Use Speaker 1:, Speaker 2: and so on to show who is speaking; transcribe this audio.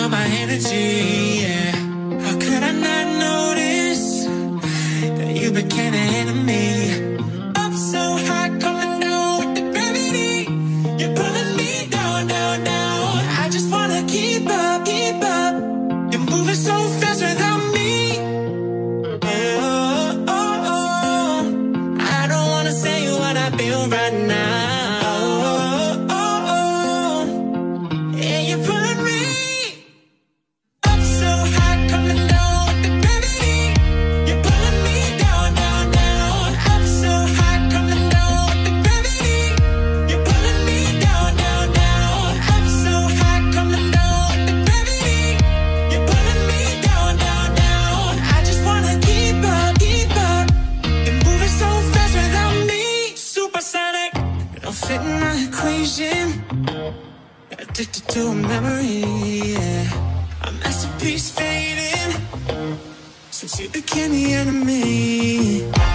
Speaker 1: feel my energy, yeah. How could I not notice that you became an enemy? Up so high, coming down with the gravity. You're pulling me down, down, down. I just wanna keep up, keep up. You're moving so fast without me. Oh, oh, oh. I don't wanna say what I feel right now. Oh, oh, oh. Yeah, you're pulling me up so high, coming down with the gravity. You're pulling me down, down, down. Up so high, coming down with the gravity. You're pulling me down, down, down. Up so high, coming down with the gravity. You're pulling me down, down, down. I just wanna keep up, keep up. You're moving so fast without me. Supersonic, you don't fit in my equation. Addicted to a memory, yeah. A masterpiece fading since you became the enemy.